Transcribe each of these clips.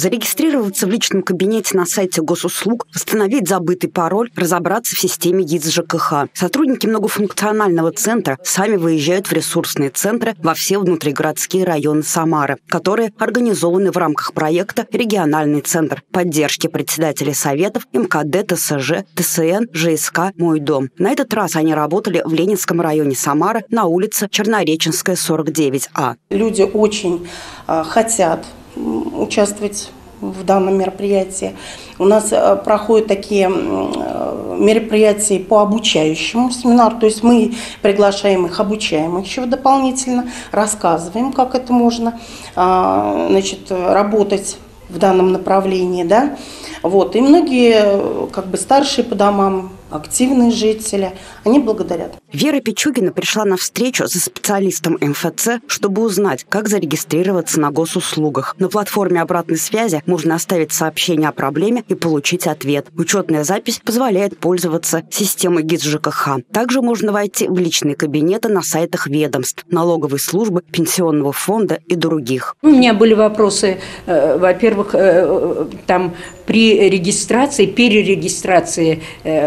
Зарегистрироваться в личном кабинете на сайте госуслуг, восстановить забытый пароль, разобраться в системе ГИС ЖКХ. Сотрудники многофункционального центра сами выезжают в ресурсные центры во все внутригородские районы Самары, которые организованы в рамках проекта «Региональный центр» поддержки председателей советов МКД, ТСЖ, ТСН, ЖСК «Мой дом». На этот раз они работали в Ленинском районе Самары на улице Чернореченская, 49А. Люди очень хотят участвовать в данном мероприятии. У нас проходят такие мероприятия по обучающему семинару, то есть мы приглашаем их, обучаем их еще дополнительно, рассказываем, как это можно работать в данном направлении. Да? Вот. И многие старшие по домам, активные жители, они благодарят. Вера Пичугина пришла на встречу со специалистом МФЦ, чтобы узнать, как зарегистрироваться на госуслугах. На платформе обратной связи можно оставить сообщение о проблеме и получить ответ. Учетная запись позволяет пользоваться системой ГИС ЖКХ. Также можно войти в личные кабинеты на сайтах ведомств, налоговой службы, пенсионного фонда и других. У меня были вопросы, во-первых, там при регистрации, перерегистрации,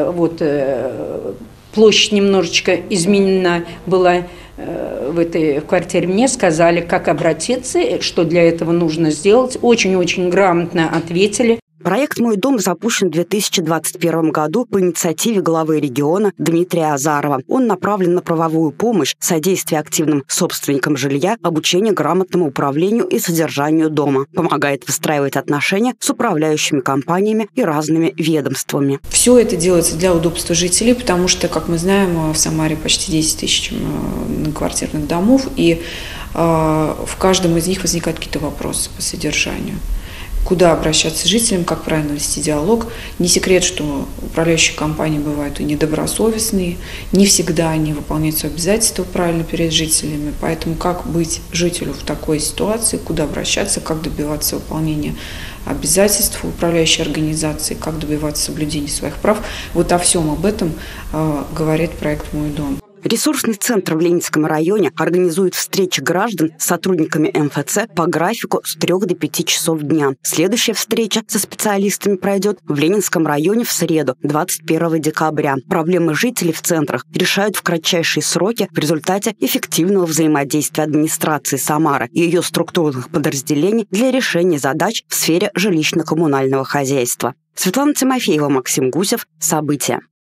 площадь немножечко изменена была в этой квартире. Мне сказали, как обратиться, что для этого нужно сделать. Очень-очень грамотно ответили. Проект «Мой дом» запущен в 2021 году по инициативе главы региона Дмитрия Азарова. Он направлен на правовую помощь, содействие активным собственникам жилья, обучение грамотному управлению и содержанию дома. Помогает выстраивать отношения с управляющими компаниями и разными ведомствами. Все это делается для удобства жителей, потому что, как мы знаем, в Самаре почти 10 тысяч многоквартирных домов, и в каждом из них возникают какие-то вопросы по содержанию. Куда обращаться жителям, как правильно вести диалог. Не секрет, что управляющие компании бывают и недобросовестные, не всегда они выполняют свои обязательства правильно перед жителями. Поэтому как быть жителю в такой ситуации, куда обращаться, как добиваться выполнения обязательств управляющей организации, как добиваться соблюдения своих прав. Вот о всем об этом говорит проект «Мой дом». Ресурсный центр в Ленинском районе организует встречи граждан с сотрудниками МФЦ по графику с 3 до 5 часов дня. Следующая встреча со специалистами пройдет в Ленинском районе в среду, 21 декабря. Проблемы жителей в центрах решают в кратчайшие сроки в результате эффективного взаимодействия администрации Самары и ее структурных подразделений для решения задач в сфере жилищно-коммунального хозяйства. Светлана Тимофеева, Максим Гусев. События.